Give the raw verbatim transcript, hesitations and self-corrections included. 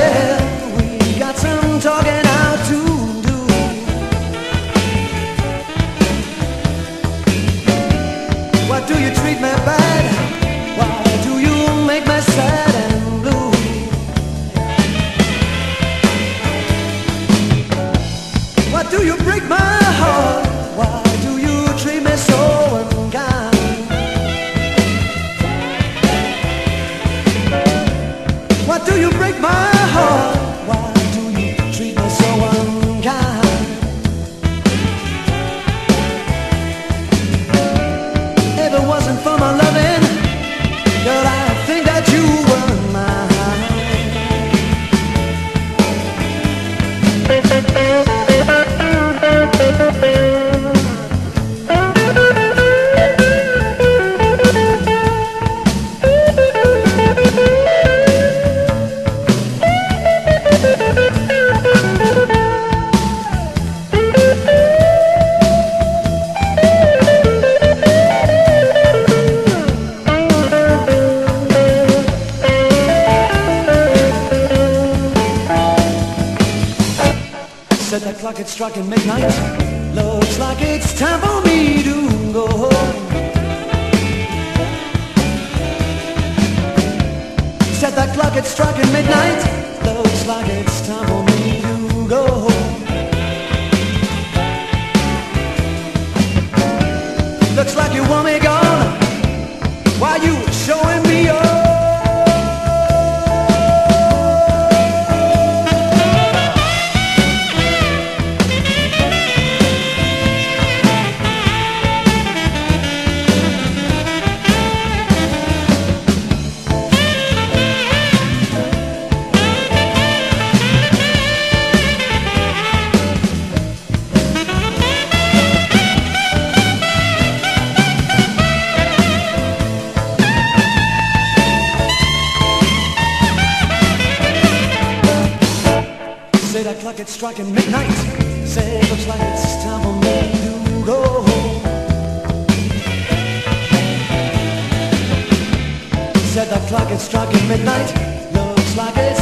Well, we got some talking out to do. Why do you treat me bad? Why do you make me sad and blue? Why do you break my heart? Why do you treat me so unkind? Why do you break my heart? Why do you treat me so unkind? If it wasn't for my loving, girl, I think that you were mine. Said that clock had struck at midnight. Looks like it's time for me to go home. Said that clock had struck at midnight. Looks like it's time for me to go home. Looks like you want me gone while you were showing me up. Say that clock had struck at midnight. Say it looks like it's time for me to go home. Said that clock had struck at midnight. Looks like it's